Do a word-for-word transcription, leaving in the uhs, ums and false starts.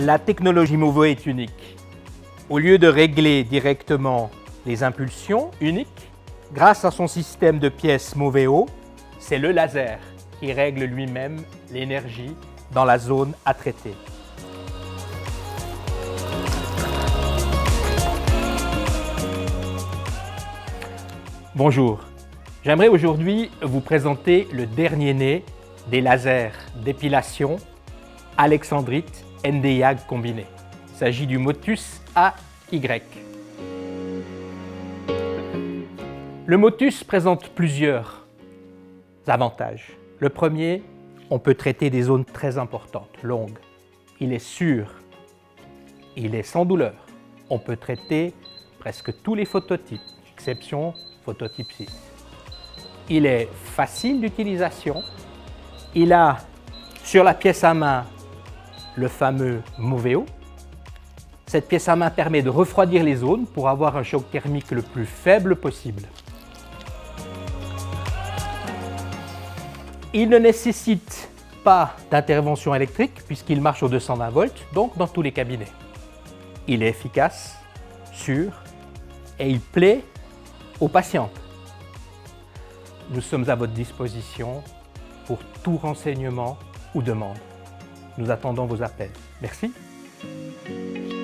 La technologie Movo est unique. Au lieu de régler directement les impulsions uniques, grâce à son système de pièces Moveo, c'est le laser qui règle lui-même l'énergie dans la zone à traiter. Bonjour, j'aimerais aujourd'hui vous présenter le dernier né des lasers d'épilation alexandrite N D I A G combiné. Il s'agit du Motus A Y. Le Motus présente plusieurs avantages. Le premier, on peut traiter des zones très importantes, longues. Il est sûr, il est sans douleur. On peut traiter presque tous les phototypes, exception phototype six. Il est facile d'utilisation. Il a sur la pièce à main le fameux Moveo. Cette pièce à main permet de refroidir les zones pour avoir un choc thermique le plus faible possible. Il ne nécessite pas d'intervention électrique puisqu'il marche aux deux cent vingt volts, donc dans tous les cabinets. Il est efficace, sûr et il plaît aux patientes. Nous sommes à votre disposition pour tout renseignement ou demande. Nous attendons vos appels. Merci.